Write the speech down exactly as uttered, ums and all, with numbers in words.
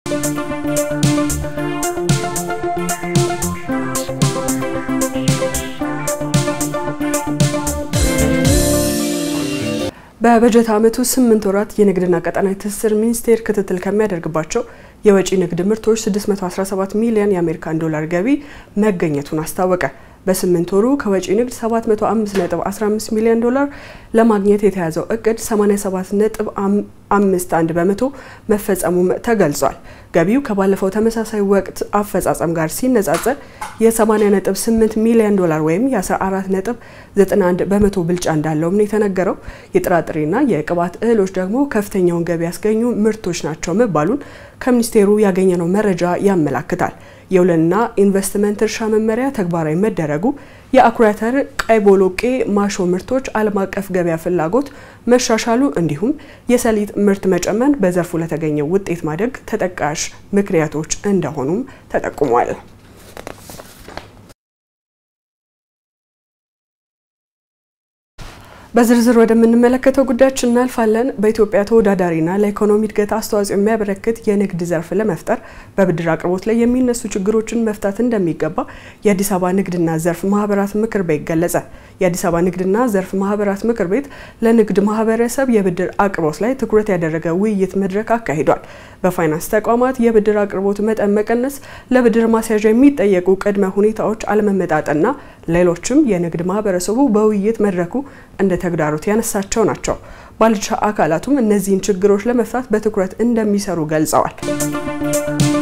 በበጀት ዓመቱ ስምንት ወራት የንግድና ቀጣናዊ ትስስር ሚኒስቴር ክትትል ከሚያደርግባቸው የወጪ ንግድ ምርቶች ስድስት መቶ አስራ ሰባት ሚሊዮን የአሜሪካን ዶላር ገቢ መገኘቱን አስታወቀ። በስምንት ወሩ ከወጪ ንግድ ሰባት መቶ አምስት ነጥብ አስራ አምስት ሚሊዮን ዶላር ለማግኘት የተያዘው እቅድ ሰማንያ ሰባት ነጥብ አምስት አንድ በመቶ መፈጸሙም ተገልጿል። ገቢው ከባለፈው ተመሳሳይ ወቅት አፈጻጸም ጋር ሲነጻጸር የ80 ነጥብ ስምንት ሚሊዮን ዶላር ወይም የ14 ነጥብ ዘጠና አንድ በመቶ ብልጫ እንዳለው ነው የተነገረው። የጥራጥሬና የቅባት እህሎች ደግሞ ከፍተኛውን ገቢ ያስገኙ ምርቶች ናቸው መባሉን ከሚኒስቴሩ ያገኘነው መረጃ ያመለክታል። የውልና ኢንቨስትመንት እርሻ መመሪያ ተግባራዊ መደረጉ የአኩሪ አተር፣ ቀይ ቦሎቄ፣ ማሾ ምርቶች ዓለም አቀፍ ገበያ ፍላጎት መሻሻሉ እንዲሁም የሰሊጥ ምርት መጨመን በዘርፉ ለተገኘው ውጤት ማደግ ተጠቃሽ ምክንያቶች እንደሆኑም ተጠቁሟል። በዝርዝር ወደምንመለከተው ጉዳያችን እናልፋለን። በኢትዮጵያ ተወዳዳሪና ለኢኮኖሚ እድገት አስተዋጽኦ የሚያበረክት የንግድ ዘርፍ ለመፍጠር በብድር አቅርቦት ላይ የሚነሱ ችግሮችን መፍታት እንደሚገባ የአዲስ አበባ ንግድና ዘርፍ ማህበራት ምክር ቤት ገለጸ። የአዲስ አበባ ንግድና ዘርፍ ማህበራት ምክር ቤት ለንግድ ማህበረሰብ የብድር አቅርቦት ላይ ትኩረት ያደረገ ውይይት መድረክ አካሂዷል። በፋይናንስ ተቋማት የብድር አቅርቦት መጠን መቀነስ፣ ለብድር ማስያዣ የሚጠየቁ ቅድመ ሁኔታዎች አለመመጣጠንና ሌሎችም የንግድ ማህበረሰቡ በውይይት መድረኩ እንደ ተግዳሮት ያነሳቸው ናቸው። ባለድርሻ አካላቱም እነዚህን ችግሮች ለመፍታት በትኩረት እንደሚሰሩ ገልጸዋል።